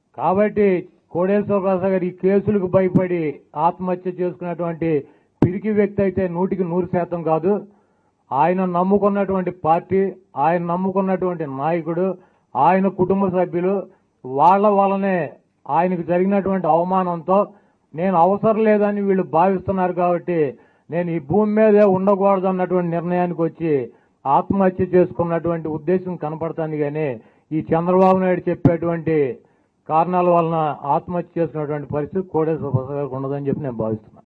కాబట్టి కోడేశ్వర ప్రసాద్ గారు ఈ కేసులకు భయపడి ఆత్మహత్య చేసుకున్నటువంటి పిరికి వ్యక్తి అయితే 100% కాదు. ఆయన నమ్ముకున్నటువంటి పార్టీ, ఆయన నమ్ముకున్నటువంటి నాయకుడు, ఆయన కుటుంబ సభ్యులు వాళ్ళ వల్లనే ఆయనకు జరిగినటువంటి అవమానంతో నేను అవసరం లేదని వీళ్ళు భావిస్తున్నారు. కాబట్టి నేను ఈ భూమి మీదే ఉండకూడదు అన్నటువంటి నిర్ణయానికి వచ్చి ఆత్మహత్య చేసుకున్నటువంటి ఉద్దేశం కనపడుతుంది. కానీ ఈ చంద్రబాబు నాయుడు చెప్పేటువంటి కారణాల వలన ఆత్మహత్య చేసుకున్నటువంటి పరిస్థితి కోడేశ్వర ప్రసాద్ గారికి ఉండదని చెప్పి నేను భావిస్తున్నాను.